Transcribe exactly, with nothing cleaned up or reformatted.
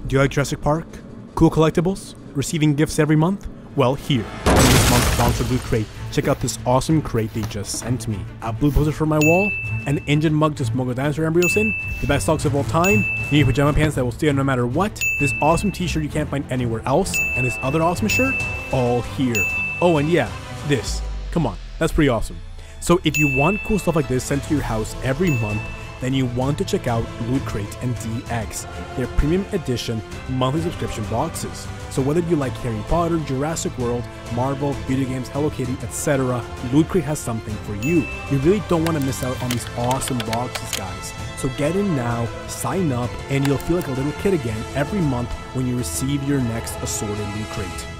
Do you like Jurassic Park? Cool collectibles? Receiving gifts every month? Well, here, in this month's sponsored Loot Crate, check out this awesome crate they just sent me. A blue poster for my wall, an engine mug to smuggle dinosaur embryos in, the best socks of all time, new pajama pants that will stay on no matter what, this awesome t-shirt you can't find anywhere else, and this other awesome shirt, all here. Oh, and yeah, this. Come on, that's pretty awesome. So if you want cool stuff like this sent to your house every month, then you want to check out Loot Crate and D X. They're premium edition monthly subscription boxes. So whether you like Harry Potter, Jurassic World, Marvel, video games, Hello Kitty, et cetera, Loot Crate has something for you. You really don't want to miss out on these awesome boxes, guys. So get in now, sign up, and you'll feel like a little kid again every month when you receive your next assorted Loot Crate.